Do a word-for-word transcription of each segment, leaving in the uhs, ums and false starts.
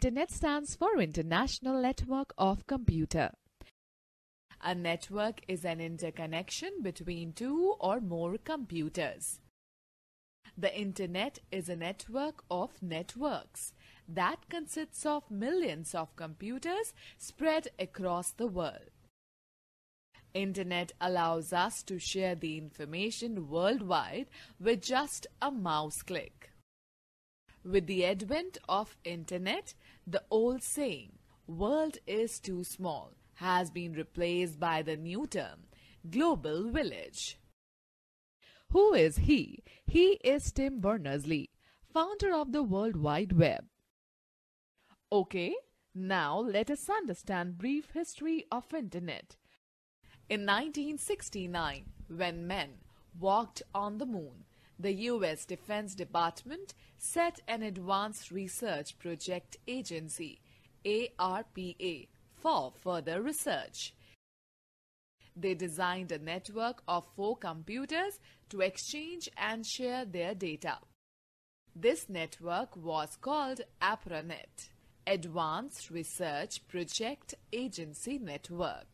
Internet stands for International Network of Computer. A network is an interconnection between two or more computers. The Internet is a network of networks that consists of millions of computers spread across the world. Internet allows us to share the information worldwide with just a mouse click. With the advent of Internet, the old saying, "World is too small," has been replaced by the new term, global village. Who is he? He is Tim Berners-Lee, founder of the World Wide Web. Okay, now let us understand brief history of Internet. In nineteen sixty-nine, when men walked on the moon, the U S Defense Department set an Advanced Research Project Agency, A R P A, for further research. They designed a network of four computers to exchange and share their data. This network was called APRANET, Advanced Research Project Agency Network.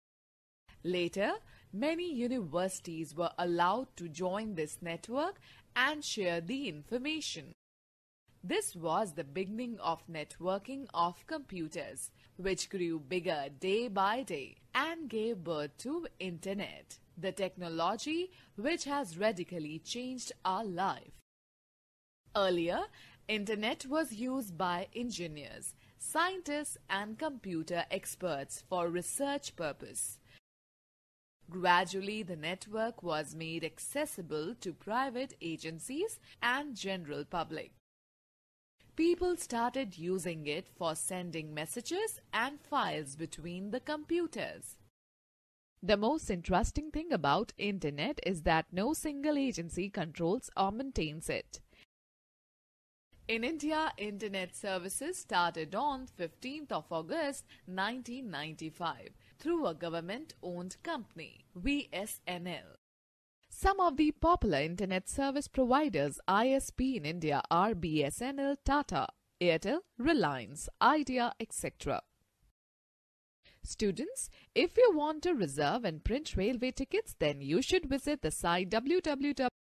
Later, many universities were allowed to join this network and share the information. This was the beginning of networking of computers, which grew bigger day by day and gave birth to Internet, the technology which has radically changed our life. Earlier, Internet was used by engineers, scientists and computer experts for research purpose. Gradually, the network was made accessible to private agencies and general public. People started using it for sending messages and files between the computers. The most interesting thing about Internet is that no single agency controls or maintains it. In India, Internet services started on fifteenth of August nineteen ninety-five through a government-owned company, B S N L. Some of the popular Internet service providers I S P in India are B S N L, Tata, Airtel, Reliance, Idea, et cetera. Students, if you want to reserve and print railway tickets, then you should visit the site w w w.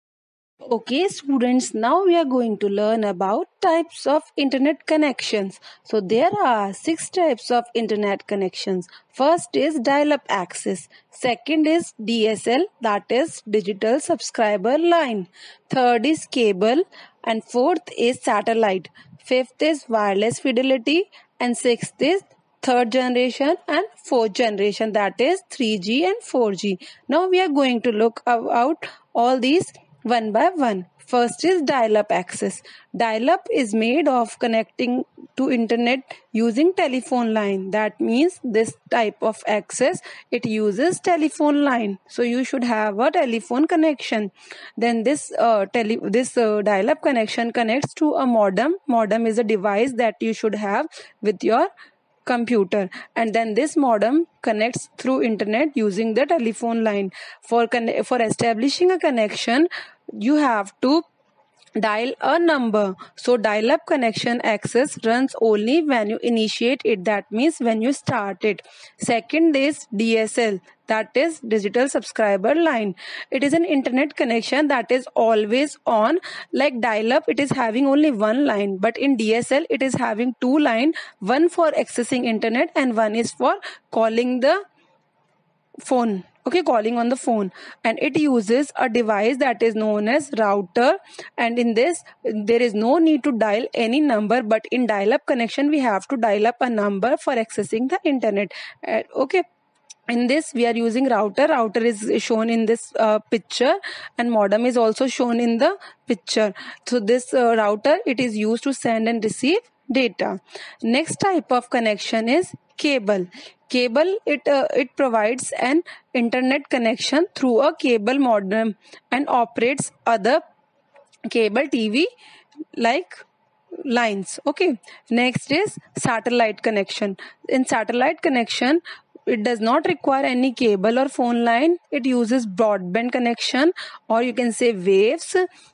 Okay students, now we are going to learn about types of internet connections. So there are six types of internet connections. First is dial-up access. Second is D S L, that is digital subscriber line. Third is cable and fourth is satellite. Fifth is wireless fidelity and sixth is third generation and fourth generation, that is three G and four G. Now we are going to look out all these one by one. First is dial-up access. Dial-up is made of connecting to internet using telephone line. That means this type of access, it uses telephone line. So you should have a telephone connection. Then this uh, tele this uh, dial-up connection connects to a modem. Modem is a device that you should have with your computer, and then this modem connects through internet using the telephone line. For for establishing a connection, you have to dial a number. So dial-up connection access runs only when you initiate it, that means when you start it. Second is D S L, that is digital subscriber line. It is an internet connection that is always on. Like dial-up, it is having only one line, but in D S L it is having two line, one for accessing internet and one is for calling the phone. Okay, calling on the phone, and it uses a device that is known as router, and in this there is no need to dial any number, but in dial-up connection we have to dial up a number for accessing the internet. Uh, okay, in this we are using router. Router is shown in this uh, picture, and modem is also shown in the picture. So this uh, router, it is used to send and receive data. Next type of connection is cable. Cable, it uh, it provides an internet connection through a cable modem and operates other cable T V like lines. Okay, next is satellite connection. In satellite connection, it does not require any cable or phone line. It uses broadband connection, or you can say waves,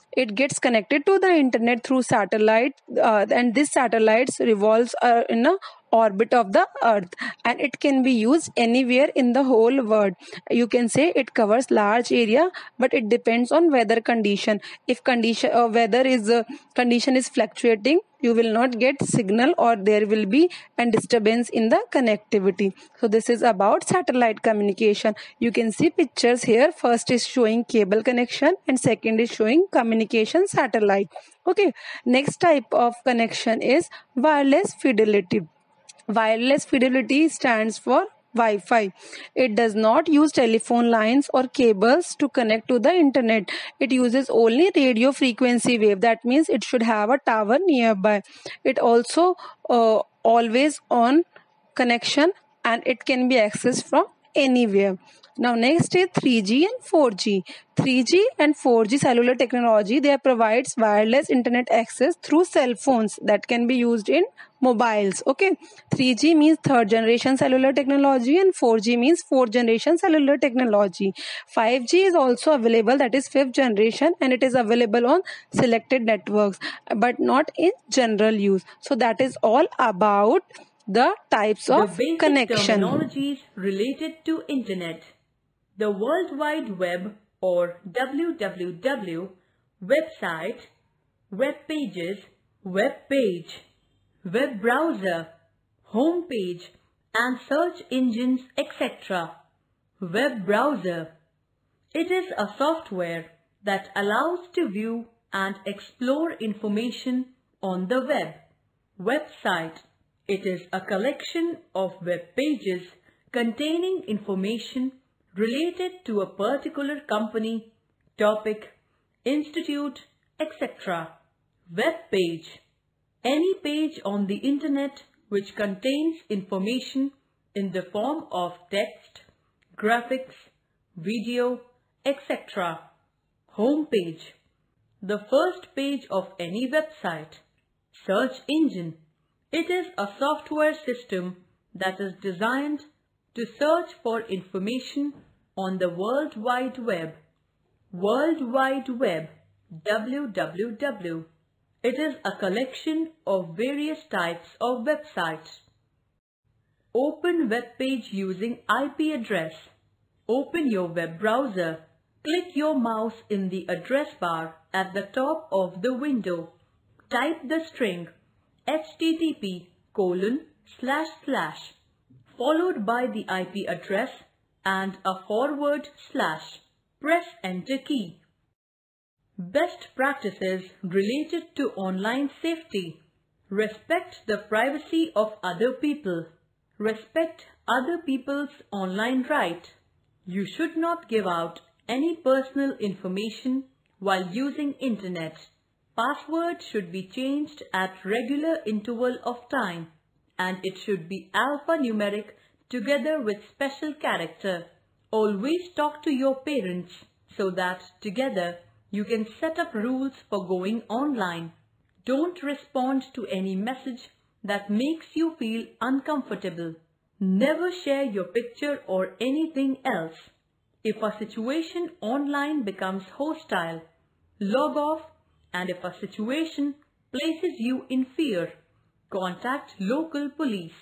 It gets connected to the internet through satellite, uh, and this satellites revolves uh, in a orbit of the earth, and it can be used anywhere in the whole world. You can say it covers large area, but it depends on weather condition. If condition uh, weather is uh, condition is fluctuating, you will not get signal, or there will be a disturbance in the connectivity. So this is about satellite communication. You can see pictures here. First is showing cable connection and second is showing communication satellite. Okay, next type of connection is wireless fidelity. Wireless fidelity stands for Wi-Fi. It does not use telephone lines or cables to connect to the internet. It uses only radio frequency wave. That means it should have a tower nearby. It also uh, always on connection, and it can be accessed from anywhere. Now next is three G and four G. three G and four G cellular technology, they provides wireless internet access through cell phones that can be used in mobiles. Okay, three G means third generation cellular technology and four G means fourth generation cellular technology. five G is also available, that is fifth generation, and it is available on selected networks but not in general use. So that is all about the types The of basic connection. terminologies related to Internet. The World Wide Web or W W W, website, web pages, web page, web browser, home page and search engines, et cetera. Web browser. It is a software that allows to view and explore information on the web. Website. It is a collection of web pages containing information related to a particular company, topic, institute, et cetera. Web page. Any page on the internet which contains information in the form of text, graphics, video, et cetera. Home page. The first page of any website. Search engine. It is a software system that is designed to search for information on the World Wide Web. World Wide Web, W W W. It is a collection of various types of websites. Open web page using I P address. Open your web browser. Click your mouse in the address bar at the top of the window. Type the string H T T P colon slash slash followed by the I P address and a forward slash. Press enter key. Best practices related to online safety. Respect the privacy of other people. Respect other people's online right. You should not give out any personal information while using internet. Password should be changed at regular interval of time, and it should be alphanumeric together with special character. Always talk to your parents so that together you can set up rules for going online. Don't respond to any message that makes you feel uncomfortable. Never share your picture or anything else. If a situation online becomes hostile, log off, and if a situation places you in fear, contact local police.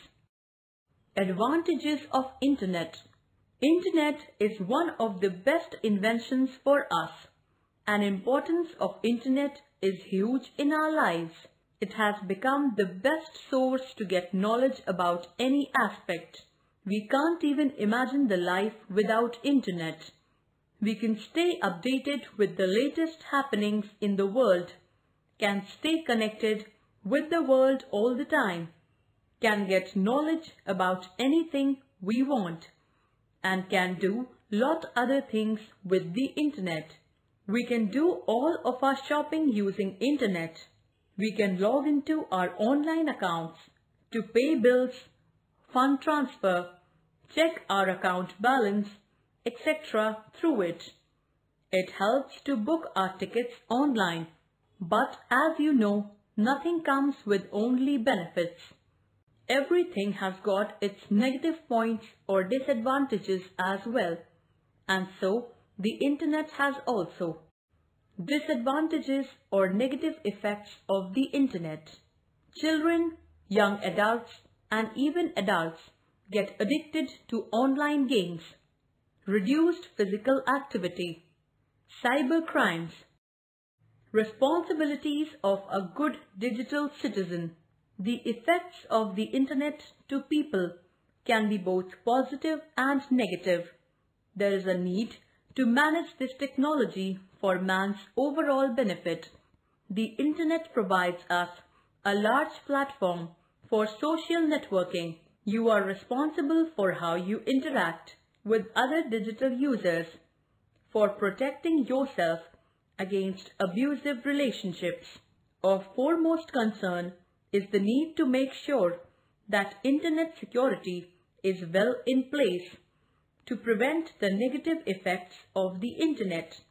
Advantages of Internet. Internet is one of the best inventions for us. An importance of Internet is huge in our lives. It has become the best source to get knowledge about any aspect. We can't even imagine the life without Internet. We can stay updated with the latest happenings in the world, can stay connected with the world all the time, can get knowledge about anything we want, and can do lot other things with the internet. We can do all of our shopping using internet. We can log into our online accounts to pay bills, fund transfer, check our account balance, et cetera through it. It helps to book our tickets online. But as you know, nothing comes with only benefits. Everything has got its negative points or disadvantages as well. And so, the internet has also. Disadvantages or negative effects of the Internet. Children, young adults, and even adults get addicted to online games. Reduced physical activity. Cyber crimes. Responsibilities of a good digital citizen. The effects of the Internet to people can be both positive and negative. There is a need to manage this technology for man's overall benefit. The Internet provides us a large platform for social networking. You are responsible for how you interact with other digital users. For protecting yourself against abusive relationships, of foremost concern is the need to make sure that Internet security is well in place to prevent the negative effects of the Internet.